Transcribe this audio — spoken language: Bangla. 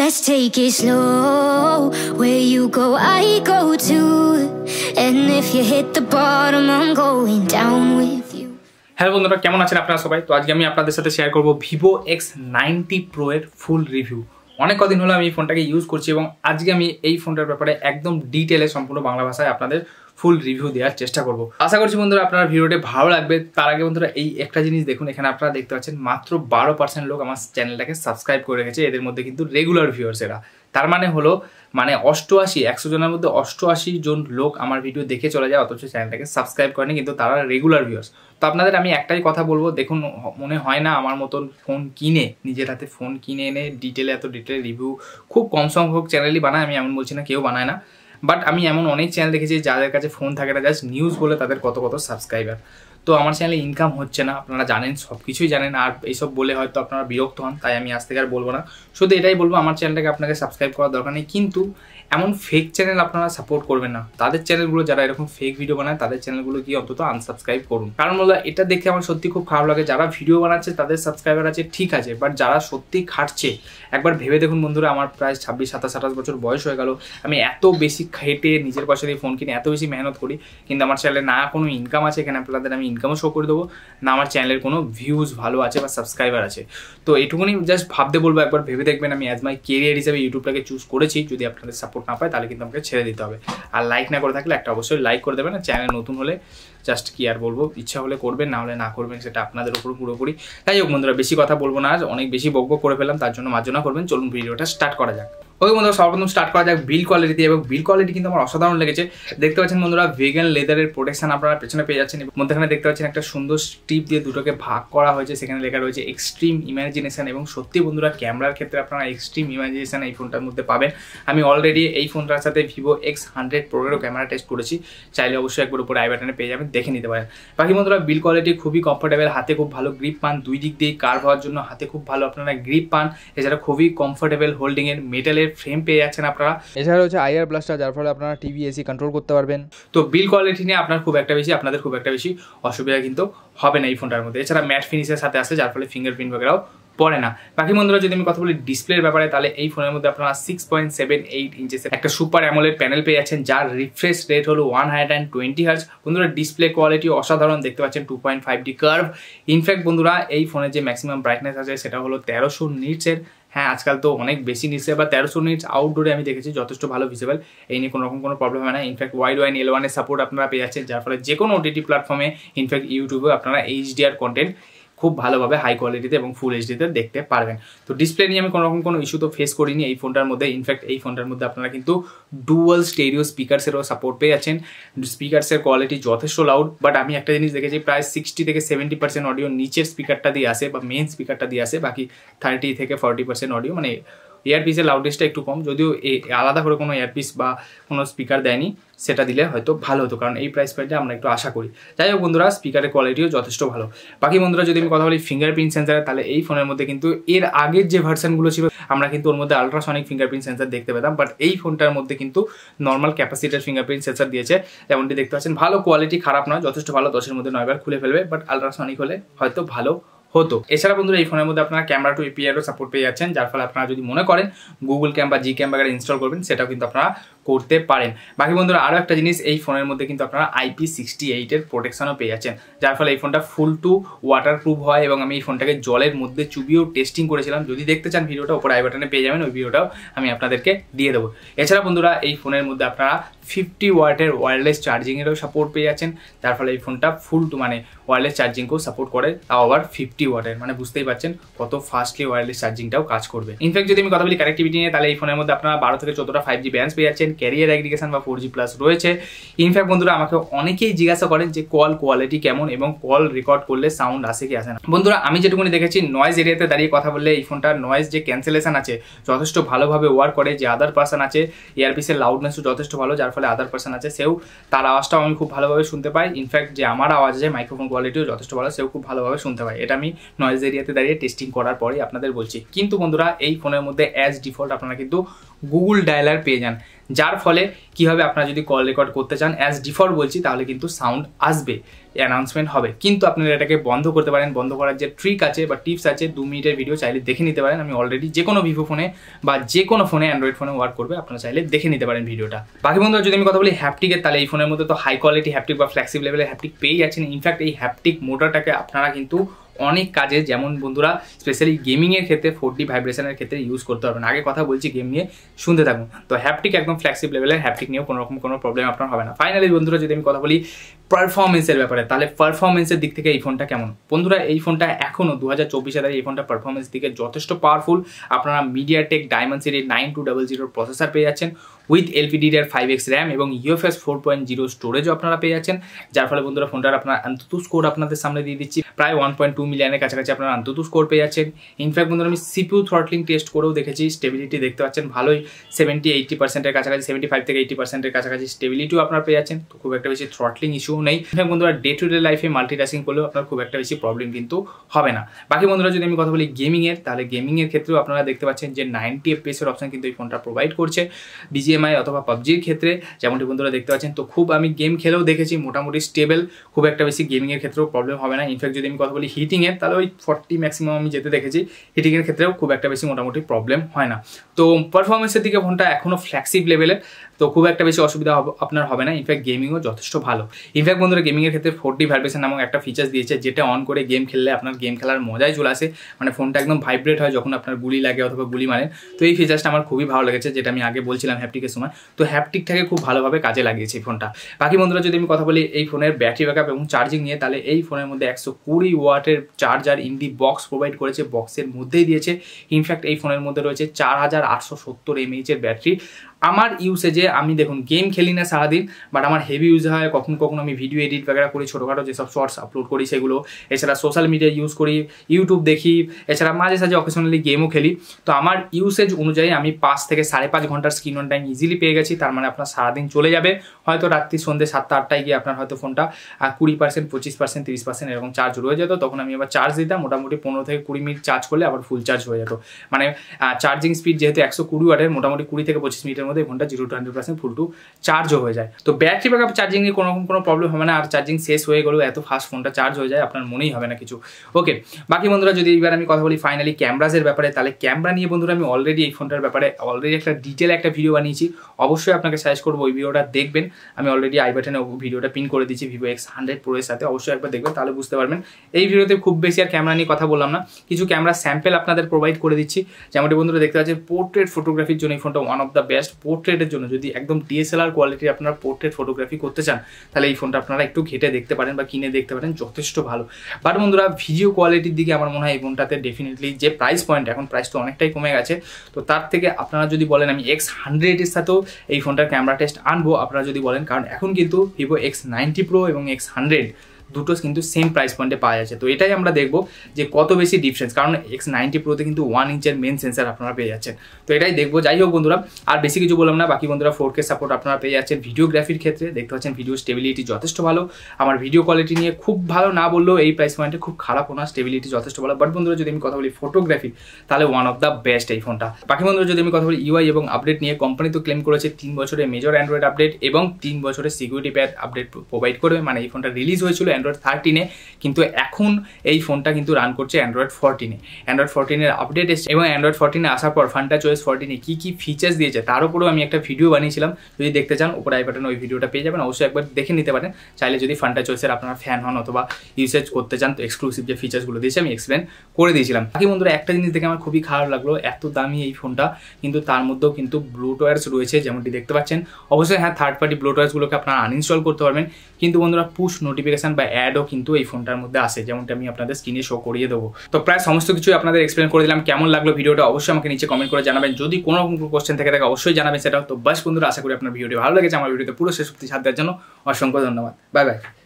Let's take it slow. Where you go, I go too. And if you hit the bottom, I'm going down with you. Hello বন্ধুরা, কেমন আছেন আপনারা সবাই? তো আজকে আমি আপনাদের সাথে শেয়ার করব Vivo X90 Pro এর ফুল রিভিউ। অনেক কদিন হলো আমি এই ফোনটাকে ইউজ করছি এবং আজকে আমি এই ফোনটার ব্যাপারে একদম ডিটেলে সম্পূর্ণ বাংলা ভাষায় আপনাদের ফুল রিভিউ দেওয়ার চেষ্টা করব। আশা করছি বন্ধুরা আপনার ভিডিওটি ভালো লাগবে। তার আগে বন্ধুরা এই একটা জিনিস দেখুন, এখানে আপনারা দেখতে পাচ্ছেন মাত্র 12% লোক আমার চ্যানেলটাকে সাবস্ক্রাইব করে রেখেছে। এদের মধ্যে কিন্তু রেগুলার ভিউয়ার্স এরা। তার মানে হলো 100 জনের মধ্যে 88 জন লোক আমার ভিডিও দেখে চলে যায়, অথচ চ্যানেলটাকে সাবস্ক্রাইব করেনি, কিন্তু তারা রেগুলার ভিউয়ার্স। তো আপনাদের আমি একটাই কথা বলবো, দেখুন মনে হয় না আমার মতন ফোন কিনে, নিজের হাতে ফোন কিনে এনে এত ডিটেলে রিভিউ খুব কম সংখ্যক চ্যানেলই বানায়। আমি এমন বলছি না কেউ বানায় না, বাট আমি এমন অনেক চ্যানেল দেখেছি যাদের কাছে ফোন থাকে না, জাস্ট নিউজ বলে তাদের কত সাবস্ক্রাইবার। তো আমার চ্যানেলে ইনকাম হচ্ছে না, আপনারা জানেন, সব কিছুই জানেন, আর এইসব বলে হয়তো আপনারা বিরক্ত হন, তাই আমি আজ থেকে আর বলবো না। শুধু এটাই বলবো, আমার চ্যানেলটাকে আপনাকে সাবস্ক্রাইব করার দরকার নেই, কিন্তু এমন ফেক চ্যানেল আপনারা সাপোর্ট করবেন না। তাদের চ্যানেলগুলো যারা এরকম ফেক ভিডিও বানায় তাদের চ্যানেলগুলো কি অন্তত আনসাবস্ক্রাইব করুন। কারণ বললো এটা দেখে আমার সত্যি খুব খারাপ লাগে। যারা ভিডিও বানাচ্ছে তাদের সাবস্ক্রাইবার আছে, ঠিক আছে, বাট যারা সত্যি খাটছে একবার ভেবে দেখুন বন্ধুরা। আমার প্রায় 26, 27, 28 বছর বয়স হয়ে গেল, আমি এত বেশি খেটে নিজের পয়সা দিয়ে ফোন কিনে এত বেশি মেহনত করি, কিন্তু আমার চ্যানেলে না কোনো ইনকাম আছে। এখানে আপনাদের আমি ইনকামও শো করে দেবো না, আমার চ্যানেলের কোনো ভিউজ ভালো আছে বা সাবস্ক্রাইবার আছে। তো এটুকুনি জাস্ট ভাবতে বলবো, একবার ভেবে দেখবেন। আমি অ্যাজ মাই কেরিয়ার হিসেবে ইউটিউবটাকে চুজ করেছি। যদি আপনাদের সাপোর্ট না পায় তাহলে কিন্তু আমাকে ছেড়ে দিতে হবে। আর লাইক না করে থাকলে একটা অবশ্যই লাইক করে দেবেন। আর চ্যানেল নতুন হলে জাস্ট কি আর বলবো, ইচ্ছা হলে করবেন, না হলে না করবেন, সেটা আপনাদের উপর পুরোপুরি। তাই হোক বন্ধুরা, বেশি কথা বলবো না, আজ অনেক বেশি বকবক করে ফেললাম, তার জন্য মার্জনা করবেন। চলুন ভিডিওটা স্টার্ট করা যাক। ওই বন্ধুরা, সর্বপ্রথম স্টার্ট করা যাক বিল্ড কোয়ালিটি দিয়ে। এবং বিল্ড কোয়ালিটি কিন্তু আমার অসাধারণ লেগেছে। দেখতে পাচ্ছেন বন্ধুরা, ভেগান লেদারের প্রোটেকশন আপনারা পেছনে পেয়ে যাচ্ছেন। মধ্যখানে দেখতে পাচ্ছেন একটা সুন্দর স্ট্রিপ দিয়ে দুটোকে ভাগ করা হয়েছে, সেখানে লেখা রয়েছে এক্সট্রিম ইমাজিনেশন। এবং সত্যি বন্ধুরা, ক্যামেরার ক্ষেত্রে আপনারা এক্সট্রিম ইমাজিনেশন এই ফোনটার মধ্যে পাবেন। আমি অলরেডি এই ফোনটার সাথে Vivo X100 Pro এরও ক্যামেরা টেস্ট করেছি, চাইলে অবশ্যই একবার উপরে আই বাটনে পেয়ে যাবেন, দেখে নিতে পারেন। বাকি বন্ধুরা, বিল্ড কোয়ালিটি খুবই কমফোর্টেবল, হাতে খুব ভালো গ্রিপ পান, দুই দিক দিয়ে কার্ভ হওয়ার জন্য হাতে খুব ভালো আপনারা গ্রিপ পান। এছাড়া খুবই কমফোর্টেবল হোল্ডিং এর মেটালের ফ্রেম পেয়ে যাচ্ছেন আপনারা। এছাড়া রয়েছে আইআর ব্লাস্টার, যার ফলে আপনারা টিভি এসি কন্ট্রোল করতে পারবেন। তো বিল্ড কোয়ালিটি নিয়ে আপনাদের খুব একটা বেশি অসুবিধা কিন্তু হবে না এই ফোনটার মধ্যে। এছাড়া ম্যাট ফিনিশের সাথে আসে, যার ফলে ফিঙ্গারপ্রিন্ট বগেরাও পড়ে না। বাকি বন্ধুরা, যদি আমি কথা বলি ডিসপ্লের ব্যাপারে, তাহলে এই ফোনের মধ্যে আপনারা 6.78 ইঞ্চের একটা সুপার অ্যামোলেড প্যানেল পেয়ে যাচ্ছেন, যার রিফ্রেশ রেট হলো 120 হার্জ। বন্ধুরা, ডিসপ্লে কোয়ালিটি অসাধারণ, দেখতে পাচ্ছেন 2.5D কার্ভ। ইনফ্যাক্ট বন্ধুরা, এই ফোনের যে ম্যাক্সিমাম ব্রাইটনেস আছে সেটা হলো 1300 নিটসের। হ্যাঁ, আজকাল তো অনেক বেশি নিচ্ছে, বা 1300 নিটস আউটডোরে আমি দেখেছি যথেষ্ট ভালো ভিজিবল, এই নিয়ে কোনো প্রবলেম হয় না। ইনফ্যাক্ট ওয়াইড ওয়াইন L1 এর সাপোর্ট আপনারা পেয়ে যাচ্ছেন, যার ফলে যে কোনো OTT প্ল্যাটফর্মে, ইনফ্যাক্ট ইউটিউবে আপনারা HDR কন্টেন্ট খুব ভালোভাবে হাই কোয়ালিটিতে এবং ফুল এইচডিতে দেখতে পারবেন। তো ডিসপ্লে নিয়ে আমি কোনো ইস্যু তো ফেস করিনি এই ফোনটার মধ্যে। ইনফ্যাক্ট এই ফোনটার মধ্যে আপনারা কিন্তু ডুয়াল স্টেরিও স্পিকারসেরও সাপোর্ট পেয়ে যাচ্ছেন। স্পিকারসের কোয়ালিটি যথেষ্ট লাউড, বাট আমি একটা জিনিস দেখেছি, প্রায় 60 থেকে 70% অডিও নিচের স্পিকারটা দিয়ে আসে, বা মেন স্পিকারটা দিয়ে আসে, বাকি 30 থেকে 40% অডিও, এয়ারপিসের লাউডনেসটা একটু কম। যদিও আলাদা করে কোনো এয়ারপিস বা কোনো স্পিকার দেয়নি, সেটা দিলে হয়তো ভালো হতো, কারণ এই প্রাইস পয়েন্টে আমরা একটু আশা করি। যাই হোক বন্ধুরা, স্পিকারের কোয়ালিটিও যথেষ্ট ভালো। বাকি বন্ধুরা, যদি আমি কথা বলি ফিঙ্গারপ্রিন্ট সেন্সারে, তাহলে এই ফোনের মধ্যে কিন্তু এর আগের যে ভার্সনগুলো ছিল আমরা কিন্তু ওর মধ্যে আলট্রাসনিক ফিঙ্গারপ্রিন্ট সেন্সার দেখতে পেতাম, বাট এই ফোনটার মধ্যে কিন্তু নর্মাল ক্যাপাসিটার ফিঙ্গারপ্রিন্ট সেন্সার দিয়েছে। যেমনটি দেখতে পাচ্ছেন, ভালো কোয়ালিটি, খারাপ নয়, যথেষ্ট ভালো, 10-এর মধ্যে 9 বার খুলে ফেলবে, বাট আলট্রাসনিক হলে হয়তো ভালো হতো। এছাড়া বন্ধুরা, এই ফোনের মধ্যে আপনারা ক্যামেরা টু API-এরও সাপোর্ট পেয়ে যাচ্ছেন, যার ফলে আপনারা যদি মনে করেন গুগল ক্যাম বা জি ক্যাম ইনস্টল করবেন, সেটাও কিন্তু আপনারা করতে পারেন। বাকি বন্ধুরা, আরও একটা জিনিস, এই ফোনের মধ্যে কিন্তু আপনারা IP68 এর প্রোটেকশনও পেয়ে যাচ্ছেন, যার ফলে এই ফোনটা ফুল টু ওয়াটার প্রুফ হয়। এবং আমি এই ফোনটাকে জলের মধ্যে চুবিয়েও টেস্টিং করেছিলাম। যদি দেখতে চান ভিডিওটা, উপরে আই বাটনে পেয়ে যাবেন, ওই ভিডিওটাও আমি আপনাদেরকে দিয়ে দেবো। এছাড়া বন্ধুরা, এই ফোনের মধ্যে আপনারা 50 ওয়াটের ওয়্যারলেস চার্জিংয়েরও সাপোর্ট পেয়ে যাচ্ছেন, যার ফলে এই ফোনটা ফুল টু ওয়্যারলেস চার্জিংকেও সাপোর্ট করে, তাও আবার 50 ওয়াটের। বুঝতেই পারছেন কত ফাস্টলি ওয়্যারলেস চার্জিংটাও কাজ করবে। ইনফ্যাক্ট যদি আমি কথা বলি কানেক্টিভিটি নিয়ে, তাহলে এই ফোনের মধ্যে আপনারা 12 থেকে 14টা 5G ব্যান্ডস পেয়ে যাচ্ছেন, ক্যারিয়ার অ্যাগ্রিগেশন বা 4G+ রয়েছে। ইনফ্যাক্ট বন্ধুরা, আমাকে অনেকেই জিজ্ঞাসা করেন যে কল কোয়ালিটি কেমন এবং কল রেকর্ড করলে সাউন্ড আসে কি আসে না। বন্ধুরা, আমি যেটুকুনি দেখেছি, নয়েজ এরিয়াতে দাঁড়িয়ে কথা বললে এই ফোনটার নয়েজ যে ক্যান্সেলেশন আছে যথেষ্ট ভালোভাবে ওয়ার্ক করে। যে আদার পার্সন আছে, ইয়ারপিসের লাউডনেসও যথেষ্ট ভালো, যার ফলে আদার পার্সন আছে সেও তার আওয়াজটাও আমি খুব ভালোভাবে শুনতে পাই। ইনফ্যাক্ট যে আমার আওয়াজ আছে, মাইক্রোফোন কোয়ালিটিও যথেষ্ট ভালো, সেও খুব ভালোভাবে শুনতে পাই। এটা আমি নয়েজ এরিয়াতে দাঁড়িয়ে টেস্টিং করার পরেই আপনাদের বলছি। কিন্তু বন্ধুরা, এই ফোনের মধ্যে অ্যাজ ডিফল্ট আপনারা কিন্তু গুগল ডায়ালার পেয়ে যান, যার ফলে কী হবে, আপনারা যদি কল রেকর্ড করতে চান অ্যাজ ডিফল্ট বলছি তাহলে কিন্তু সাউন্ড আসবে, অ্যানাউন্সমেন্ট হবে। কিন্তু আপনারা এটাকে বন্ধ করতে পারেন। বন্ধ করার যে ট্রিক আছে বা টিপস আছে, 2 মিনিটের ভিডিও চাইলে দেখে নিতে পারেন। আমি অলরেডি যে কোনো ভিভো ফোনে বা যে কোনো ফোনে, অ্যান্ড্রয়েড ফোনে ওয়ার্ক করবে, আপনারা চাইলে দেখে নিতে পারেন ভিডিওটা। বাকি বন্ধুরা যদি আমি কথা বলি হ্যাপটিকের, তাহলে এই ফোনের মধ্যে তো হাই কোয়ালিটি হ্যাপটিক বা ফ্লেক্সিবল লেভেলের হ্যাপটিক পেয়ে যাচ্ছেন। ইনফ্যাক্ট এই হ্যাপটিক মোটরটাকে আপনারা কিন্তু অনেক কাজে, যেমন বন্ধুরা স্পেশালি গেমিংয়ের ক্ষেত্রে 4D ভাইব্রেশনের ক্ষেত্রে ইউজ করতে পারবেন। আগে কথা বলছি গেম নিয়ে, শুনতে থাকুন। তো হ্যাপটিক একদম ফ্লেক্সিবল লেভেলের হ্যাপটিক নিয়েও কোনো প্রবলেম আপনার হবে না। ফাইনালি বন্ধুরা যদি আমি কথা বলি পারফরমেন্সের ব্যাপারে, তাহলে পারফরমেন্সের দিক থেকে এই ফোনটা কেমন? বন্ধুরা এই ফোনটা এখনও 2024 সালে এই ফোনটা পারফরমেন্স দিকে যথেষ্ট পাওয়ারফুল। আপনারা মিডিয়াটেক ডায়মন্ডসিটির 9200 প্রসেসর পেয়ে যাচ্ছেন উইথ LPDDR5X র্যাম এবং UFS 4.0 স্টোরেজও আপনারা পেয়ে যাচ্ছেন, যার ফলে বন্ধুরা ফোনটার আপনার আন্তত স্কোর আপনাদের সামনে দিয়ে দিচ্ছি, প্রায় 1.2 মিলিয়নের কাছাকাছি আপনারা আন্তত স্কোর পেয়ে যাচ্ছেন। ইনফ্যাক্ট বন্ধুরা আমি CPU থ্রটলিং টেস্ট করেও দেখেছি, স্টেবিলিটি দেখতে পাচ্ছেন ভালোই, 70-80%-এর কাছাকাছি, 75 থেকে 80%-এর কাছাকাছি স্টেবিলিটিও আপনারা পেয়ে যাচ্ছেন। তো খুব একটা বেশি থ্রটলিং ইস্যু নেই। ইনফ্যাক্ট বন্ধুরা ডে টু ডে লাইফে মাল্টিটাস্কিং করলেও আপনার খুব একটা বেশি প্রবলেম কিন্তু হবে না। বাকি বন্ধুরা যদি আমি কথা বলি গেমিংয়ের, তাহলে গেমিংয়ের ক্ষেত্রেও আপনারা দেখতে পাচ্ছেন যে 90 FPS-এর অপশন কিন্তু এই ফোনটা প্রোভাইড করছে BGMI অথবা PUBG-র ক্ষেত্রে, যেমনটি বন্ধুরা দেখতে পাচ্ছেন। তো খুব আমি গেম খেলেও দেখেছি মোটামুটি স্টেবল, খুব একটা বেশি গেমিংয়ের ক্ষেত্রেও প্রবলেম হবে না। ইনফ্যাক্ট যদি আমি কথা বলি হিটিংয়ের, তাহলে ওই 40 ম্যাক্সিমাম আমি যেতে দেখেছি, হিটিংয়ের ক্ষেত্রেও খুব একটা বেশি মোটামুটি প্রবলেম হয় না। তো পারফরমেন্সের দিকে ফোনটা এখনও ফ্ল্যাগশিপ লেভেলের, তো খুব একটা বেশি অসুবিধা আপনার হবে না। ইনফ্যাক্ট গেমিংও যথেষ্ট ভালো। ইনফ্যাক্ট বন্ধুরা গেমিংয়ের ক্ষেত্রে 4D ভাইব্রেশন নামক একটা ফিচার্স দিয়েছে, যেটা অন করে গেম খেললে আপনার গেম খেলার মজাই চলে আসে, মানে ফোনটা একদম ভাইব্রেট হয় যখন আপনার গুলি লাগে অথবা গুলি মারেন। তো এই ফিচার্সটা আমার খুবই ভালো লেগেছে, যেটা আমি আগে বলছিলাম হ্যাপটিকের সময়। তো হ্যাপটিকটাকে খুব ভালোভাবে কাজে লাগিয়েছে এই ফোনটা। বাকি বন্ধুরা যদি আমি কথা বলি এই ফোনের ব্যাটারি ব্যাকআপ এবং চার্জিং নিয়ে, তাহলে এই ফোনের মধ্যে 120 ওয়াটের charger in the box provide করেছে, বক্সের মধ্যেই দিয়েছে। ইনফ্যাক্ট এই ফোনের মধ্যে রয়েছে 4870 mAh-এর ব্যাটারি। আমার ইউসেজে, আমি দেখুন গেম খেলি না সারাদিন, বাট আমার হেভি ইউজ হয়, কখনো কখনো আমি ভিডিও এডিট বাগেরা করি, ছোটোখাটো যেসব শর্টস আপলোড করি সেগুলো, এছাড়া সোশ্যাল মিডিয়া ইউজ করি, ইউটিউব দেখি, এছাড়া মাঝে সাঝে অকেশনালি গেমও খেলি। তো আমার ইউসেজ অনুযায়ী আমি 5 থেকে 5.5 ঘন্টার স্ক্রিন অন টাইম ইজিলি পেয়ে গেছি। তার মানে আপনার সারাদিন চলে যাবে, হয়তো রাত্রি সন্ধ্যে 7টা-8টায় গিয়ে আপনার হয়তো ফোনটা 20%, 25%, 30% এরকম চার্জ রয়ে যেত। তখন আমি আবার চার্জ দিতাম, মোটামুটি 15 থেকে 20 মিনিট চার্জ করলে আবার ফুল চার্জ হয়ে যেত। মানে চার্জিং স্পিড যেহেতু 120 ওয়াটের, মোটামুটি 20 থেকে 25 মিনিটের মধ্যে ফোনটা 0 to 100% ফুল টু চার্জও হয়ে যায়। তো ব্যাটারি ব্যাকআপ চার্জিংয়ে কোনো প্রবলেম হবে না। আর চার্জিং শেষ হয়ে গেলেও এত ফাস্ট ফোনটা চার্জ হয়ে যায়, আপনার মনেই হবে না কিছু। ওকে, বাকি বন্ধুরা যদি এবার আমি কথা বলি ফাইনালি ক্যামেরাজের ব্যাপারে, তাহলে ক্যামেরা নিয়ে বন্ধুরা আমি অলরেডি এই ফোনটার ব্যাপারে অলরেডি একটা ডিটেল একটা ভিডিও বানিয়েছি। অবশ্যই আপনাকে সাজেস্ট করবো ওই ভিডিওটা দেখবেন। আমি অলরেডি আই বাটনে ভিডিওটা পিন করে দিচ্ছি Vivo X100 Pro এর সাথে, অবশ্যই একবার দেখবেন, তাহলে বুঝতে পারবেন। এই ভিডিওতে খুব বেশি আর ক্যামেরা নিয়ে কথা বললাম না, কিছু ক্যামেরা স্যাম্পেল আপনাদের প্রোভাইড করে দিচ্ছি। যেমনটি বন্ধুরা দেখতে পাচ্ছেন পোর্ট্রেট ফটোগ্রাফির জন্য এই ফোনটা ওয়ান অফ দ্য বেস্ট। পোর্ট্রেটের জন্য যদি একদম DSLR কোয়ালিটির আপনারা পোর্ট্রেট ফটোগ্রাফি করতে চান, তাহলে এই ফোনটা আপনারা একটু ঘেটে দেখতে পারেন বা কিনে দেখতে পারেন, যথেষ্ট ভালো। বাট বন্ধুরা ভিডিও কোয়ালিটির দিকে আমার মনে হয় এই ফোনটাতে ডেফিনেটলি যে প্রাইস পয়েন্ট, এখন প্রাইস তো অনেকটাই কমে গেছে, তো তার থেকে আপনারা যদি বলেন আমি X100 এর সাথেও এই ফোনটার ক্যামেরা টেস্ট আনবো, আপনারা যদি বলেন, কারণ এখন কিন্তু Vivo X90 Pro এবং X100 দুটো কিন্তু সেম প্রাইস পয়েন্টে পাওয়া যাচ্ছে। তো এটাই আমরা দেখবো যে কত বেশি ডিফারেন্স, কারণ X90 Proতে কিন্তু 1 ইঞ্চের মেন সেন্সার আপনারা পেয়ে যাচ্ছেন। তো এটাই দেখবো। যাই হোক বন্ধুরা, আর বেশি কিছু বললাম না। বাকি বন্ধুরা 4K সাপোর্ট আপনারা পেয়ে যাচ্ছেন ভিডিওগ্রাফির ক্ষেত্রে, দেখতে পাচ্ছেন ভিডিও স্টেবিলিটি যথেষ্ট ভালো। আমার ভিডিও কোয়ালিটি নিয়ে খুব ভালো না বললেও এই প্রাইস পয়েন্টে খুব খারাপও না, স্টেবিলিটি যথেষ্ট ভালো। বাট বন্ধুরা যদি আমি কথা বলি ফটোগ্রাফি, তাহলে ওয়ান অফ দ্য বেস্ট এই ফোনটা। বাকি বন্ধুরা যদি আমি কথা বলি UI এবং আপডেট নিয়ে, কোম্পানি তো ক্লেম করেছে 3 বছরের মেজর অ্যান্ড্রয়েড আপডেট এবং 3 বছরের সিকিউরিটি প্যাচ আপডেট প্রোভাইড করবে। মানে এই ফোনটা রিলিজ হয়েছিল অ্যান্ড্রয়েড 13-এ, কিন্তু এখন এই ফোনটা কিন্তু রান করছে অ্যান্ড্রয়েড 14-এ। অ্যান্ড্রয়েড 14-এর আপডেট এসেছে এবং অ্যান্ড্রয়েড 14-এ আসার পর FunTouchOS 14-এ কী ফিচার্স দিয়েছে তার উপরেও আমি একটা ভিডিও বানিয়েছিলাম। যদি দেখতে চান উপরে আই বাটনে ওই ভিডিওটা পেয়ে যাবেন, অবশ্যই একবার দেখে নিতে পারেন। চাইলে যদি FunTouchOS-এর আপনারা ফ্যান হন অথবা ইউসেজ করতে চান, তো এক্সক্লুসিভ যে ফিচার্সগুলো দিয়েছে আমি এক্সপ্লেন করে দিয়েছিলাম। বাকি বন্ধুরা একটা জিনিস দেখে আমার খুবই খারাপ লাগলো, এত দামি এই ফোনটা কিন্তু তার মধ্যেও কিন্তু ব্লুটুথ রয়েছে, যেমনটি দেখতে পাচ্ছেন। অবশ্যই হ্যাঁ, থার্ড পার্টি ব্লুটুথগুলোকে আপনারা আনইনস্টল করতে পারবেন, কিন্তু বন্ধুরা পুশ নোটিফিকেশন বা অ্যাডও কিন্তু এই ফোনটার মধ্যে আসে, যেমনটা আমি আপনাদের স্ক্রিনে শো করিয়ে দেবো। তো প্রায় সমস্ত কিছুই আপনাদের এক্সপ্লেন করে দিলাম। কেমন লাগলো ভিডিওটা অবশ্যই আমাকে নিচে কমেন্ট করে জানাবেন। যদি কোনো রকম কোশ্চেন থেকে থাকে অবশ্যই জানাবেন সেটা। তো বাস বন্ধুরা, আশা করি আপনার ভিডিওটি ভালো লেগেছে। আমার ভিডিওতে পুরো শেষ অবধি সাথ দেওয়ার জন্য অসংখ্য ধন্যবাদ। Bye by.